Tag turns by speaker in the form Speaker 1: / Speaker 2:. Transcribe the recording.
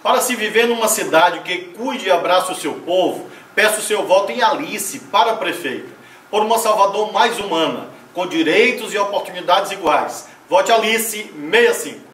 Speaker 1: Para se viver numa cidade que cuide e abrace o seu povo, peço o seu voto em Alice para prefeita, por uma Salvador mais humana, com direitos e oportunidades iguais. Vote Alice 65.